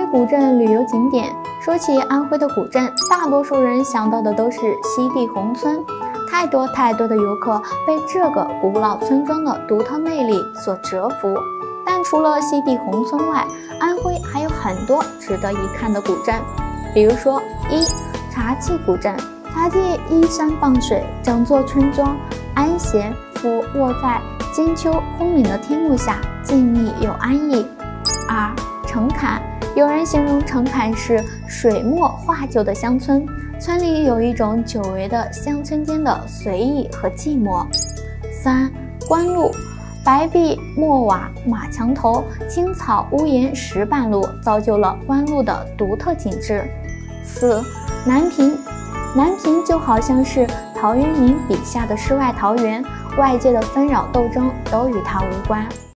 古镇旅游景点，说起安徽的古镇，大多数人想到的都是西递宏村。太多的游客被这个古老村庄的独特魅力所折服。但除了西递宏村外，安徽还有很多值得一看的古镇。比如说茶记古镇。茶记依山傍水，整座村庄安闲俯卧在金秋空灵的天幕下，静谧又安逸。澄坎，有人形容澄坎是水墨画就的乡村，村里有一种久违的乡村间的随意和寂寞。关路，白壁墨瓦马墙头，青草屋檐石板路，造就了关路的独特景致。南屏，南屏就好像是陶渊明笔下的世外桃源，外界的纷扰斗争都与它无关。